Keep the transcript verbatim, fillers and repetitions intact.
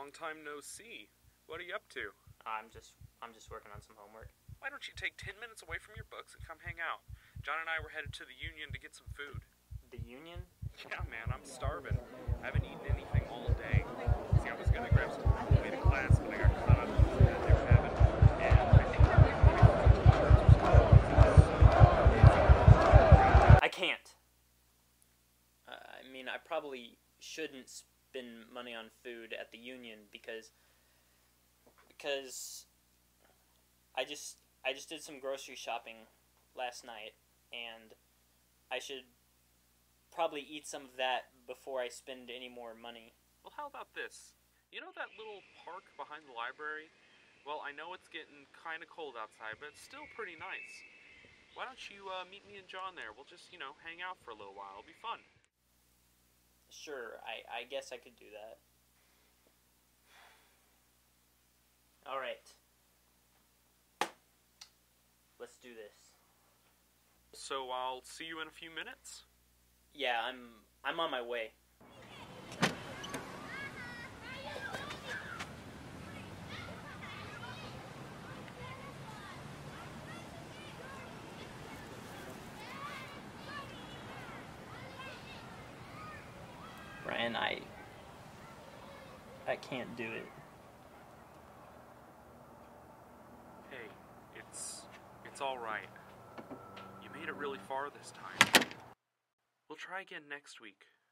long time no see. What are you up to? I'm just I'm just working on some homework. Why don't you take ten minutes away from your books and come hang out? John and I were headed to the Union to get some food. The Union? Yeah, man, I'm starving. I haven't eaten anything all day. See, I was gonna grab some food to class, but I got caught up in the food that they were having. And I think they're gonna I can't. Uh, I mean, I probably shouldn't spend money on food at the Union because because I just I just did some grocery shopping last night, and I should probably eat some of that before I spend any more money. Well, how about this? You know that little park behind the library? Well, I know it's getting kind of cold outside, but it's still pretty nice. Why don't you uh, meet me and John there? We'll just, you know, hang out for a little while. It'll be fun. Sure, I, I guess I could do that. Alright. Let's do this. So I'll see you in a few minutes? Yeah, I'm I'm on my way. Brian, I I can't do it. Hey, it's it's all right. You made it really far this time. We'll try again next week.